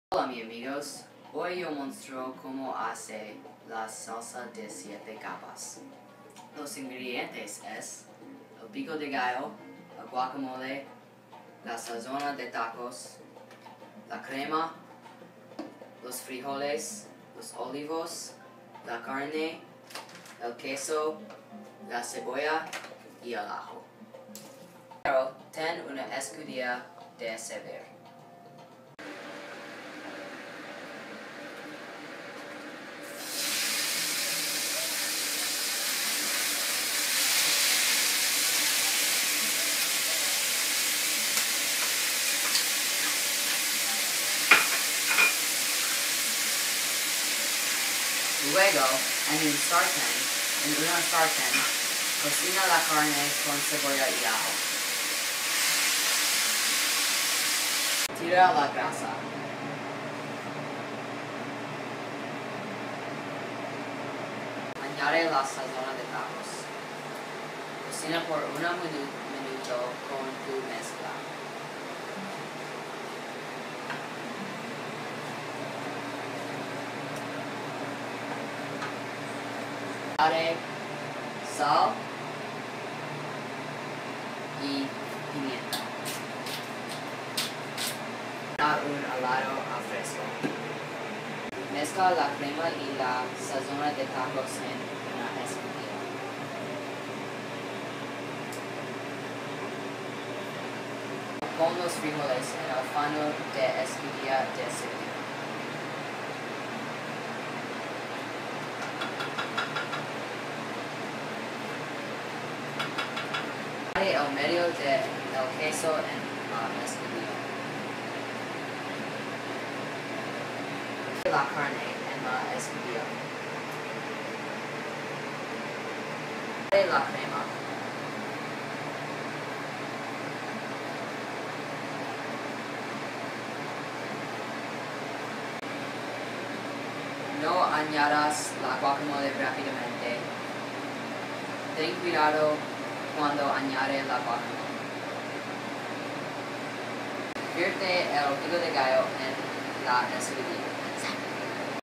Hola mis amigos, hoy yo muestro cómo hacer la salsa de 7 capas. Los ingredientes es el pico de gallo, el guacamole, la sazona de tacos, la crema, los frijoles, los olivos, la carne, el queso, la cebolla y el ajo. Pero ten una escudilla de cebada. Luego, en una sartén, cocina la carne con cebolla y ajo. Tira la grasa. Añade la sazona de tacos. Cocina por un minuto con tu mezcla. Añade sal y pimienta. Da un helado a fresco. Mezcla la crema y la sazona de tacos en una escudilla. Pon los frijoles en el fondo de escudilla de cebolla. El medio del queso en la escudilla. La carne en la escudilla. La crema. No añadas la guacamole rápidamente. Ten cuidado cuando añade la guacamole. Vierte el pico de gallo en la escudilla.